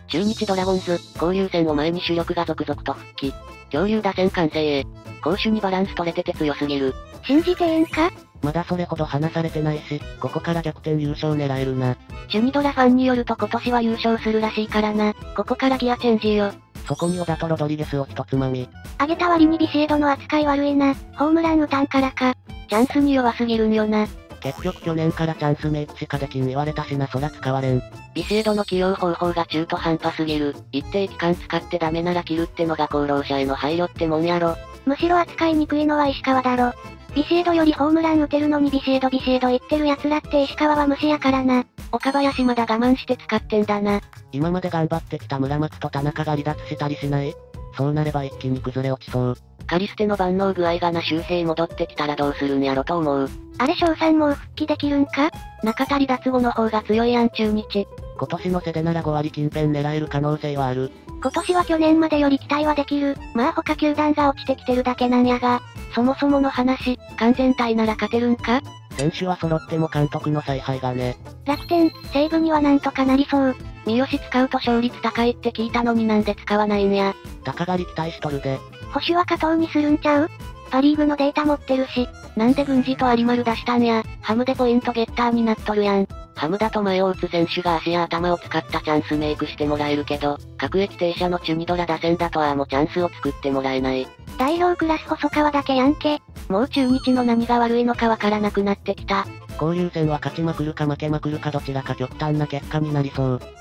中日ドラゴンズ、交流戦を前に主力が続々と復帰。恐竜打線完成へ。攻守にバランス取れてて強すぎる。 信じてええんか？ まだそれほど話されてないし、ここから逆転優勝狙えるな。 チュニドラファンによると今年は優勝するらしいからな。ここからギアチェンジよ。 そこに小田とロドリゲスを一つまみ。 上げた割にビシエドの扱い悪いな。ホームラン打たんからか。チャンスに弱すぎるんよな。 結局去年からチャンスメイクしかできん言われたしな、そら使われん。 ビシエドの起用方法が中途半端すぎる。一定期間使ってダメなら切るってのが功労者への配慮ってもんやろ。 むしろ扱いにくいのは石川だろ。ビシエドよりホームラン打てるのにビシエド言ってる奴らって石川は虫やからな。 岡林まだ我慢して使ってんだな。 今まで頑張ってきた村松と田中が離脱したりしない？そうなれば一気に崩れ落ちそう。 カリステの万能具合がな周平戻ってきたらどうするんやろと思う。 あれ翔さんもう復帰できるんか？ 中田離脱後の方が強いやん中日。 今年のセデなら5割近辺狙える可能性はある。 今年は去年までより期待はできる。まあ他球団が落ちてきてるだけなんやが。 そもそもの話、完全体なら勝てるんか？ 選手は揃っても監督の采配がね。 楽天、西武にはなんとかなりそう。 三好使うと勝率高いって聞いたのになんで使わないんや。 高狩り期待しとるで。 保守は加藤にするんちゃう？パリーグのデータ持ってるし。 なんで軍事と有丸出したんや。ハムでポイントゲッターになっとるやん。ハムだと前を打つ選手が足や頭を使ったチャンスメイクしてもらえるけど、各駅停車のチュニドラ打線だともうチャンスを作ってもらえない。 代表クラス細川だけやんけ。 もう中日の何が悪いのかわからなくなってきた。 交流戦は勝ちまくるか負けまくるかどちらか極端な結果になりそう。